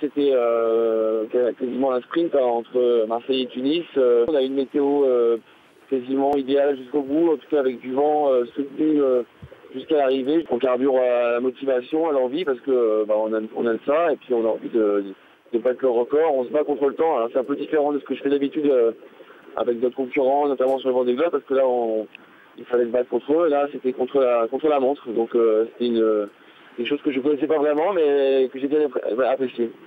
c'était quasiment un sprint entre Marseille et Tunis. On a eu une météo quasiment idéale jusqu'au bout, en tout cas avec du vent soutenu jusqu'à l'arrivée. On carbure à la motivation, à l'envie, parce que on aime ça et puis on a envie de battre le record. On se bat contre le temps. Alors c'est un peu différent de ce que je fais d'habitude avec d'autres concurrents, notamment sur le Vendée Globe, parce que là il fallait se battre contre eux. Là c'était contre la montre, donc c'était une chose que je ne connaissais pas vraiment, mais que j'ai bien appréciée.